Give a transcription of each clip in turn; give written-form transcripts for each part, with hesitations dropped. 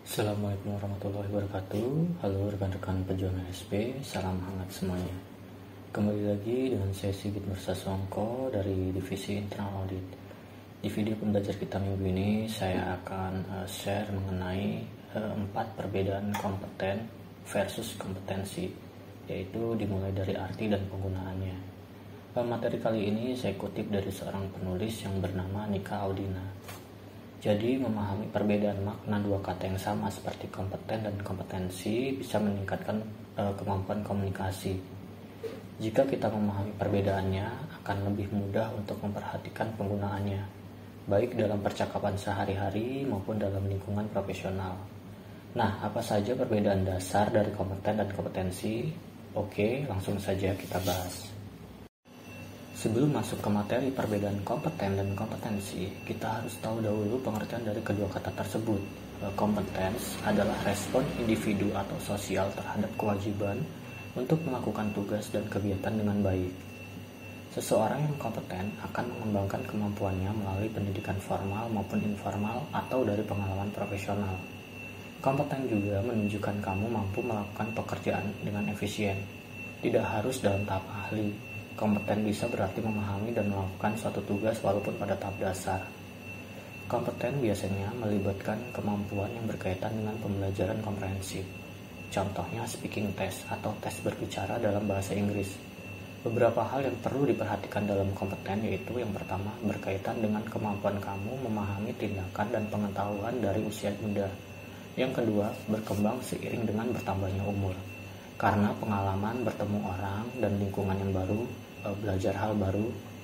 Assalamualaikum warahmatullahi wabarakatuh. Halo rekan-rekan pejuang HSP, salam hangat semuanya. Kembali lagi dengan saya Sigit Nursasongko dari Divisi Internal Audit. Di video pembelajar kita minggu ini saya akan share mengenai 4 perbedaan kompeten versus kompetensi, yaitu dimulai dari arti dan penggunaannya. Materi kali ini saya kutip dari seorang penulis yang bernama Nika Audina. Jadi memahami perbedaan makna dua kata yang sama seperti kompeten dan kompetensi bisa meningkatkan kemampuan komunikasi. Jika kita memahami perbedaannya, akan lebih mudah untuk memperhatikan penggunaannya, baik dalam percakapan sehari-hari maupun dalam lingkungan profesional. Nah, apa saja perbedaan dasar dari kompeten dan kompetensi? Oke, langsung saja kita bahas. Sebelum masuk ke materi perbedaan kompeten dan kompetensi, kita harus tahu dahulu pengertian dari kedua kata tersebut. Kompetens adalah respon individu atau sosial terhadap kewajiban untuk melakukan tugas dan kegiatan dengan baik. Seseorang yang kompeten akan mengembangkan kemampuannya melalui pendidikan formal maupun informal atau dari pengalaman profesional. Kompeten juga menunjukkan kamu mampu melakukan pekerjaan dengan efisien, tidak harus dalam tahap ahli. Kompeten bisa berarti memahami dan melakukan suatu tugas walaupun pada tahap dasar. Kompeten biasanya melibatkan kemampuan yang berkaitan dengan pembelajaran komprehensif. Contohnya speaking test atau tes berbicara dalam bahasa Inggris. Beberapa hal yang perlu diperhatikan dalam kompeten yaitu yang pertama berkaitan dengan kemampuan kamu memahami tindakan dan pengetahuan dari usia muda. Yang kedua berkembang seiring dengan bertambahnya umur. Karena pengalaman bertemu orang dan lingkungan yang baru, belajar hal baru.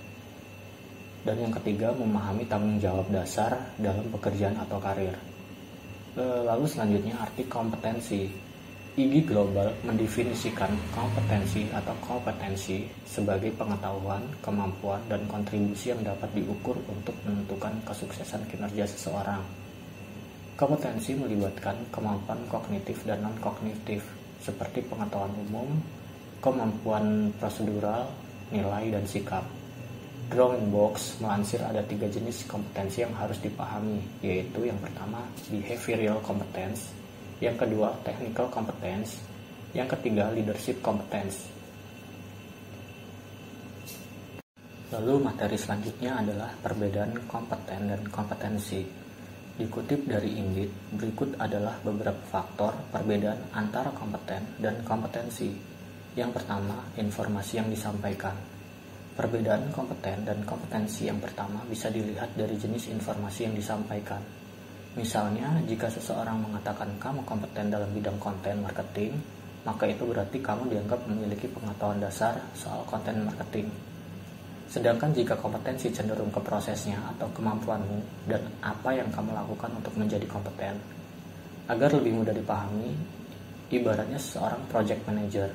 Dan yang ketiga, memahami tanggung jawab dasar dalam pekerjaan atau karir. Lalu selanjutnya arti kompetensi. IGI Global mendefinisikan kompetensi atau kompetensi sebagai pengetahuan, kemampuan, dan kontribusi yang dapat diukur untuk menentukan kesuksesan kinerja seseorang. Kompetensi melibatkan kemampuan kognitif dan non-kognitif, seperti pengetahuan umum, kemampuan prosedural, nilai, dan sikap. Drawing Box melansir ada 3 jenis kompetensi yang harus dipahami, yaitu yang pertama behavioral competence, yang kedua technical competence, yang ketiga leadership competence. Lalu materi selanjutnya adalah perbedaan kompeten dan kompetensi. Dikutip dari Indit, berikut adalah beberapa faktor perbedaan antara kompeten dan kompetensi. Yang pertama, informasi yang disampaikan. Perbedaan kompeten dan kompetensi yang pertama bisa dilihat dari jenis informasi yang disampaikan. Misalnya, jika seseorang mengatakan kamu kompeten dalam bidang konten marketing, maka itu berarti kamu dianggap memiliki pengetahuan dasar soal konten marketing. Sedangkan jika kompetensi cenderung ke prosesnya atau kemampuanmu dan apa yang kamu lakukan untuk menjadi kompeten. Agar lebih mudah dipahami, ibaratnya seorang project manager.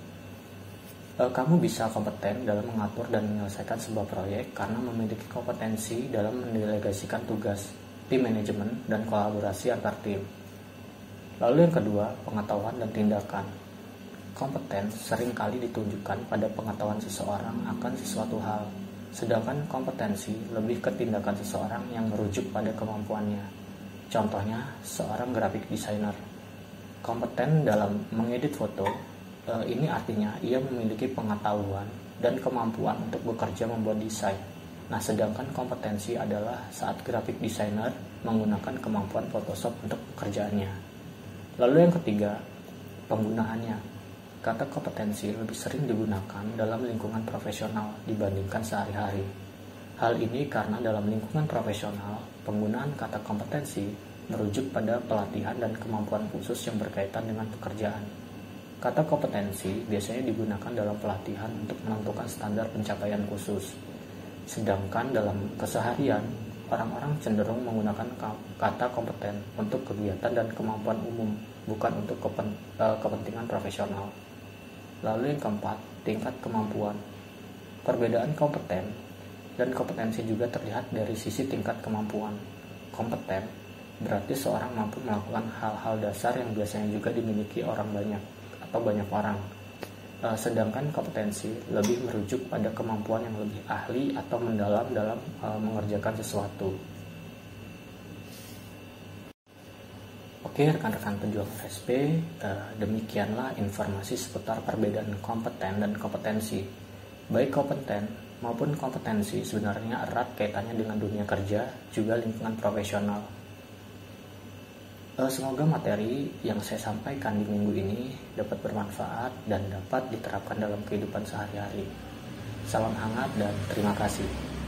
Kamu bisa kompeten dalam mengatur dan menyelesaikan sebuah proyek karena memiliki kompetensi dalam mendelegasikan tugas, tim manajemen, dan kolaborasi antar tim. Lalu yang kedua, pengetahuan dan tindakan. Kompeten seringkali ditunjukkan pada pengetahuan seseorang akan sesuatu hal, sedangkan kompetensi lebih ke tindakan seseorang yang merujuk pada kemampuannya. Contohnya, seorang graphic designer. Kompeten dalam mengedit foto, ini artinya ia memiliki pengetahuan dan kemampuan untuk bekerja membuat desain. Nah, sedangkan kompetensi adalah saat graphic designer menggunakan kemampuan Photoshop untuk pekerjaannya. Lalu yang ketiga, penggunaannya. Kata kompetensi lebih sering digunakan dalam lingkungan profesional dibandingkan sehari-hari. Hal ini karena dalam lingkungan profesional, penggunaan kata kompetensi merujuk pada pelatihan dan kemampuan khusus yang berkaitan dengan pekerjaan. Kata kompetensi biasanya digunakan dalam pelatihan untuk menentukan standar pencapaian khusus. Sedangkan dalam keseharian, orang-orang cenderung menggunakan kata kompeten untuk kegiatan dan kemampuan umum, bukan untuk kepentingan profesional. Lalu yang keempat, tingkat kemampuan. Perbedaan kompeten dan kompetensi juga terlihat dari sisi tingkat kemampuan. Kompeten berarti seorang mampu melakukan hal-hal dasar yang biasanya juga dimiliki orang banyak atau banyak orang. Sedangkan kompetensi lebih merujuk pada kemampuan yang lebih ahli atau mendalam dalam mengerjakan sesuatu. Oke, rekan-rekan pejuang SP, demikianlah informasi seputar perbedaan kompeten dan kompetensi. Baik kompeten maupun kompetensi sebenarnya erat kaitannya dengan dunia kerja, juga lingkungan profesional. Semoga materi yang saya sampaikan di minggu ini dapat bermanfaat dan dapat diterapkan dalam kehidupan sehari-hari. Salam hangat dan terima kasih.